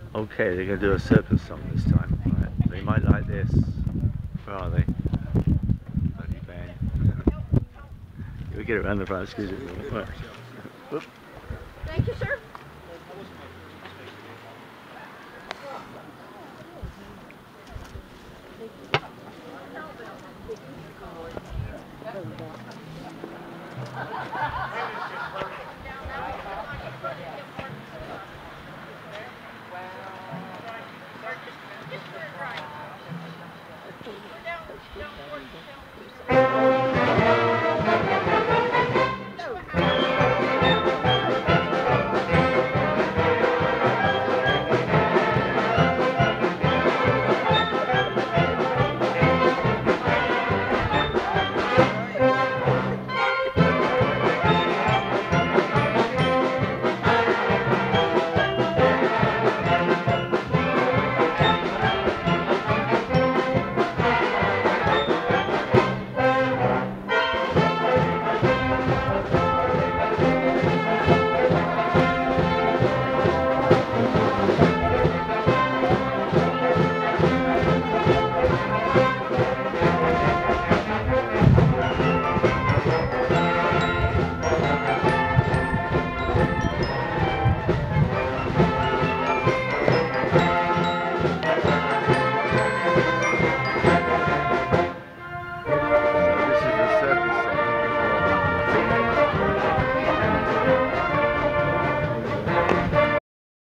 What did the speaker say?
Okay, they're going to do a circus song this time. Right. They might like this. Where are they? Bloody band. We get around the front, excuse me. Right. Whoop. Thank you, sir.